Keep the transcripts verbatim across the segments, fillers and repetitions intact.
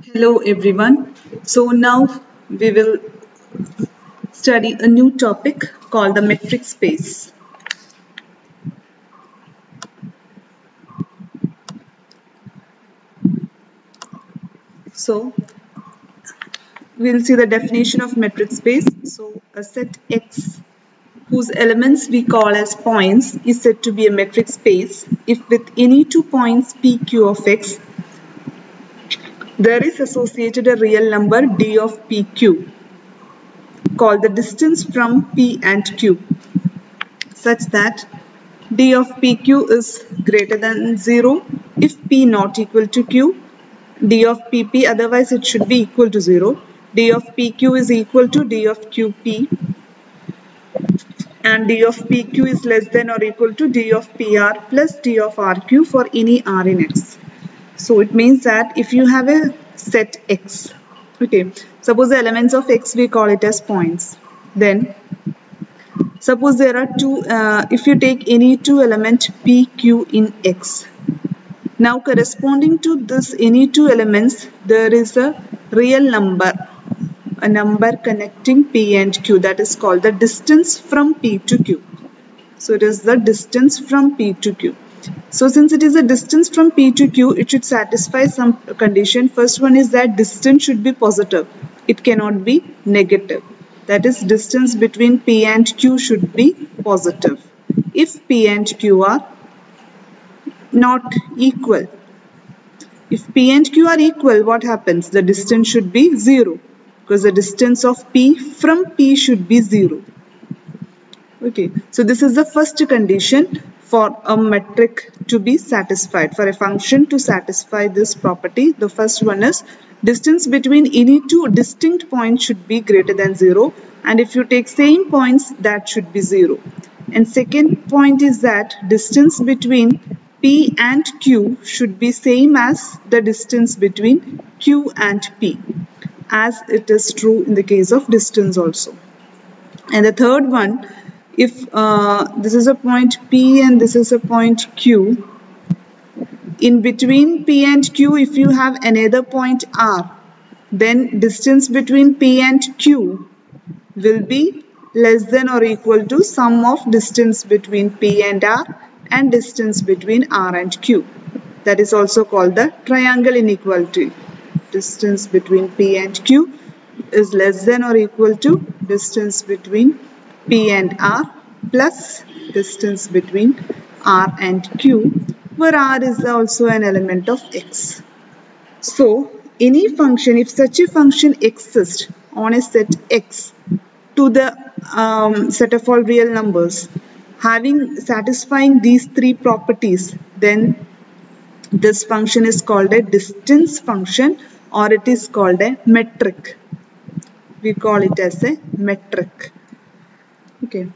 Hello everyone. So now we will study a new topic called the metric space. So we'll see the definition of metric space. So a set X whose elements we call as points is said to be a metric space if with any two points P Q of X there is associated a real number D of P Q called the distance from P and Q such that D of P Q is greater than zero if P not equal to Q, D of P P otherwise it should be equal to zero, D of P Q is equal to D of Q P and D of P Q is less than or equal to D of P R plus D of R Q for any R in X. So it means that if you have a set X, okay, suppose the elements of X we call it as points, then suppose there are two, uh, if you take any two element P, Q in X. Now corresponding to this any two elements, there is a real number, a number connecting P and Q, that is called the distance from P to Q. So it is the distance from P to Q. So since it is a distance from P to Q, it should satisfy some condition. First one is that distance should be positive. It cannot be negative. That is, distance between P and Q should be positive. If P and Q are not equal, if P and Q are equal, what happens? The distance should be zero because the distance of P from P should be zero. Okay, so this is the first condition for a metric to be satisfied. For a function to satisfy this property, the first one is distance between any two distinct points should be greater than zero, and if you take same points, that should be zero. And second point is that distance between P and Q should be same as the distance between Q and P, as it is true in the case of distance also. And the third one, if uh, this is a point P and this is a point Q, in between P and Q if you have another point R, then distance between P and Q will be less than or equal to sum of distance between P and R and distance between R and Q. That is also called the triangle inequality. Distance between P and Q is less than or equal to distance between P and R plus distance between R and Q, where R is also an element of X. So any function, if such a function exists on a set X to the um, set of all real numbers having satisfying these three properties, then this function is called a distance function, or it is called a metric. We call it as a metric. Okay.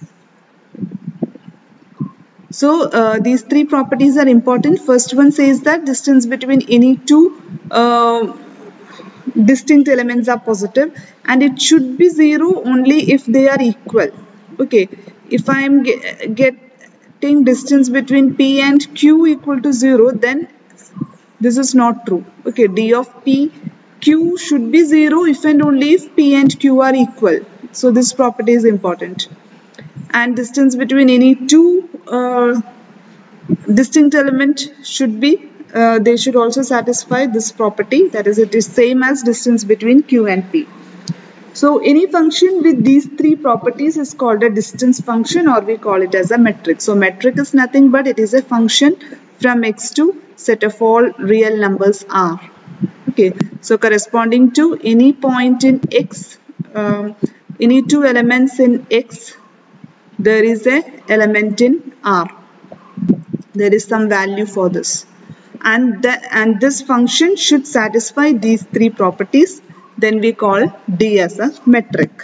So uh, these three properties are important. First one says that distance between any two uh, distinct elements are positive, and it should be zero only if they are equal. Okay. If I am get, getting distance between P and Q equal to zero, then this is not true. Okay. D of P Q should be zero if and only if P and Q are equal. So this property is important. And distance between any two uh, distinct element should be, uh, they should also satisfy this property, that is, it is same as distance between Q and P. So any function with these three properties is called a distance function, or we call it as a metric. So metric is nothing but it is a function from X to set of all real numbers R. Okay, so corresponding to any point in X, um, any two elements in X, there is a element in R. There is some value for this, and that and this function should satisfy these three properties. Then we call D as a metric.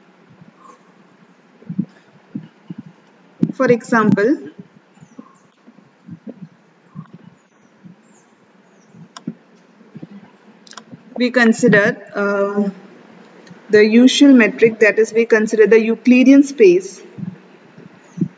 For example, we consider uh, the usual metric, that is, we consider the Euclidean space.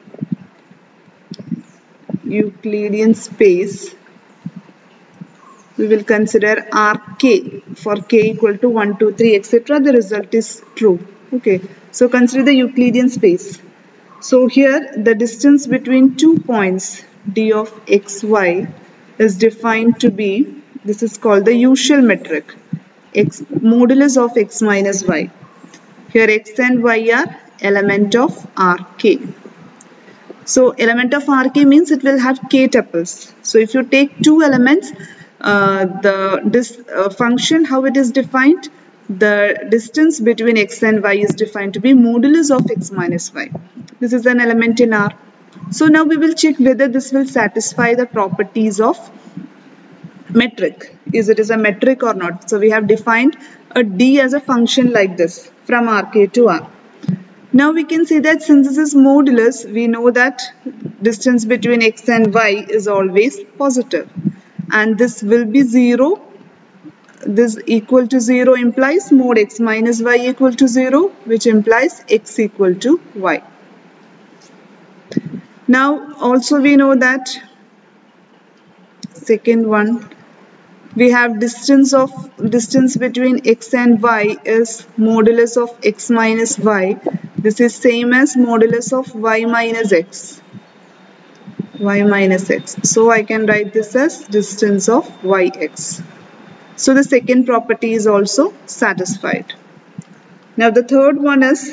Euclidean space we will consider Rk for k equal to one, two, three, et cetera. The result is true. Okay, so consider the Euclidean space. So here the distance between two points d of xy is defined to be, this is called the usual metric, x modulus of x minus y. Here x and y are element of Rk. So element of Rk means it will have k tuples. So if you take two elements, uh, the this uh, function, how it is defined, the distance between x and y is defined to be modulus of x minus y. This is an element in R. So now we will check whether this will satisfy the properties of metric. Is it is a metric or not? So we have defined a d as a function like this from Rk to R. Now we can say that since this is modulus, we know that distance between x and y is always positive, and this will be zero. This equal to zero implies mod x minus y equal to zero, which implies x equal to y. Now also we know that second one, we have distance of distance between x and y is modulus of x minus y. This is same as modulus of y minus x. Y minus x. So I can write this as distance of yx. So the second property is also satisfied. Now the third one is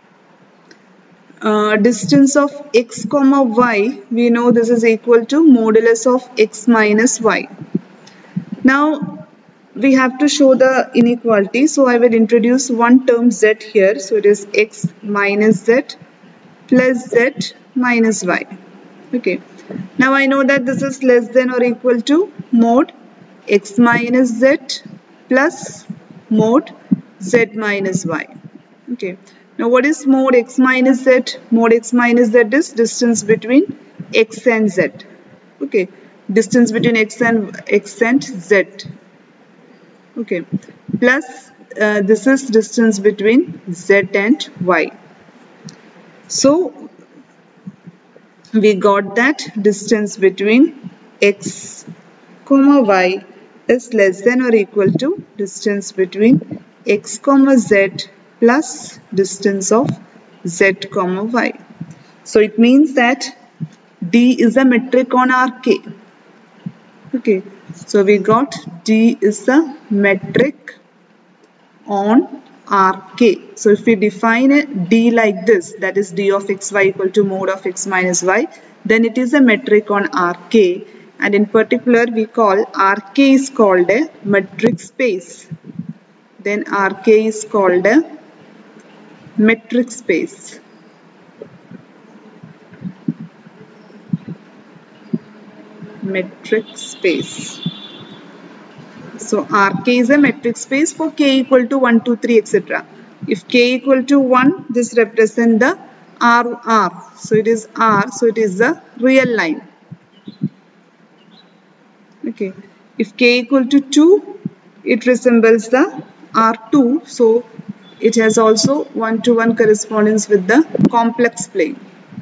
uh, distance of x comma y. We know this is equal to modulus of x minus y. Now we have to show the inequality, so I will introduce one term z here. So it is x minus z plus z minus y. Okay. Now I know that this is less than or equal to mod x minus z plus mod z minus y. Okay. Now what is mod x minus z? Mod x minus z is distance between x and z. Okay. Distance between x and x and z. Okay. Plus uh, this is distance between z and y. So we got that distance between x comma y is less than or equal to distance between x comma z plus distance of z comma y. So it means that d is a metric on Rk. Okay, so we got d is a metric on Rk. So if we define a d like this, that is d of xy equal to mod of x minus y, then it is a metric on Rk, and in particular we call Rk is called a metric space. Then Rk is called a metric space. Metric space. So Rk is a metric space for k equal to one, two, three, et cetera. If k equal to one, this represents the R R. So it is R. So it is the real line. Okay. If k equal to two, it resembles the R two. So it has also one to one correspondence with the complex plane.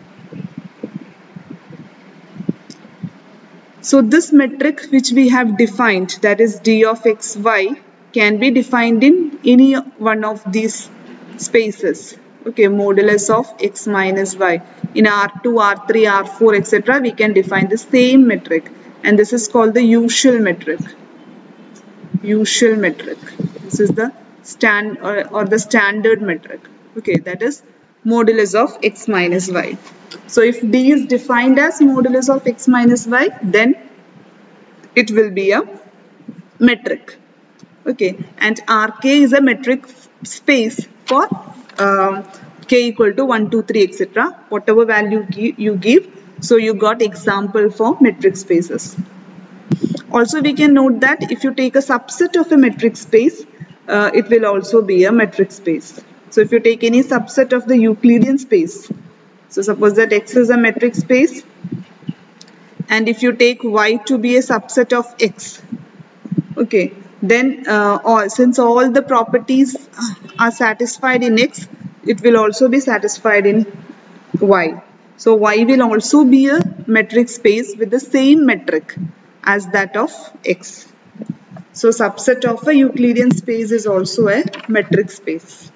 So this metric which we have defined, that is d of xy, can be defined in any one of these spaces. Okay, modulus of x minus y. In R two, R three, R four, et cetera, we can define the same metric, and this is called the usual metric. Usual metric. This is the stand or, or the standard metric. Okay, that is modulus of x minus y. So if d is defined as modulus of x minus y, then it will be a metric. Okay, and Rk is a metric space for uh, k equal to one, two, three, et cetera. Whatever value you give, so you got example for metric spaces. Also, we can note that if you take a subset of a metric space, uh, it will also be a metric space. So if you take any subset of the Euclidean space, so suppose that X is a metric space, and if you take Y to be a subset of X, okay, then uh, all, since all the properties are satisfied in X, it will also be satisfied in Y. So Y will also be a metric space with the same metric as that of X. So subset of a Euclidean space is also a metric space.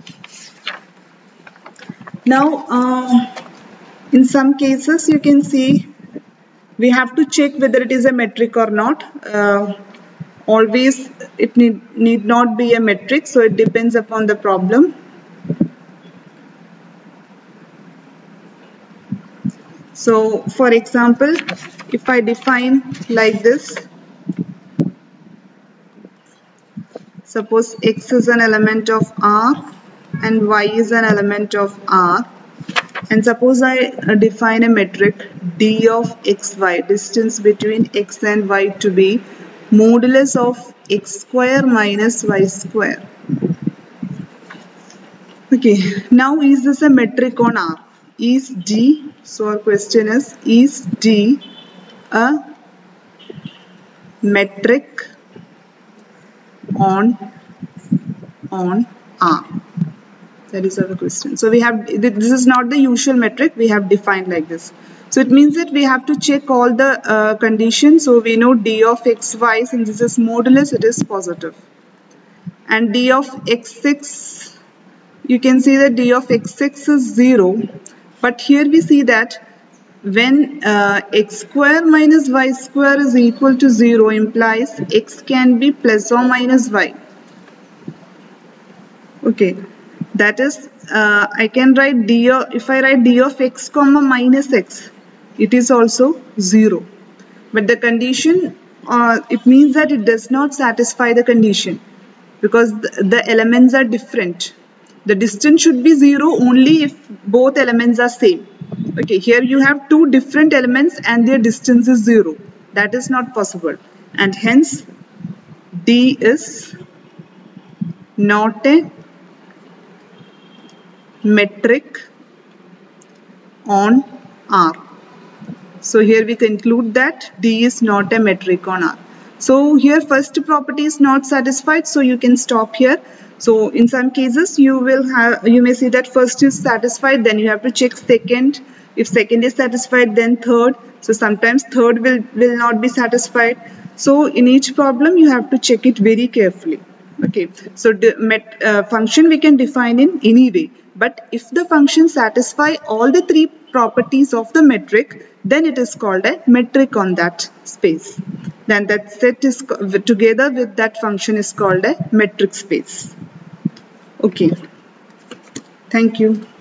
Now, uh, in some cases you can see we have to check whether it is a metric or not. Uh, always it need, need not be a metric, so it depends upon the problem. So for example, if I define like this, suppose X is an element of R and Y is an element of R, and suppose I uh, define a metric D of xy, distance between X and Y, to be modulus of X square minus Y square. Okay, now is this a metric on R? Is D, so our question is, is D a metric on, on R? That is our question. So we have, this is not the usual metric, we have defined like this. So it means that we have to check all the uh, conditions. So we know D of xy, since this is modulus, it is positive. And D of x six, you can see that D of x six is zero. But here we see that when uh, x square minus y square is equal to zero, implies x can be plus or minus y. Okay. That is, uh, I can write d of, if I write d of x comma minus x, it is also zero. But the condition, uh, it means that it does not satisfy the condition, because the, the elements are different. The distance should be zero only if both elements are same. Okay, here you have two different elements and their distance is zero. That is not possible. And hence, D is not a metric on R. So here we conclude that D is not a metric on R. So here first property is not satisfied, so you can stop here. So in some cases you will have, you may see that first is satisfied, then you have to check second. If second is satisfied, then third. So sometimes third will, will not be satisfied. So in each problem you have to check it very carefully. Okay, so the met, uh, function we can define in any way, but if the function satisfy all the three properties of the metric, then it is called a metric on that space. Then that set is together with that function is called a metric space. Okay, thank you.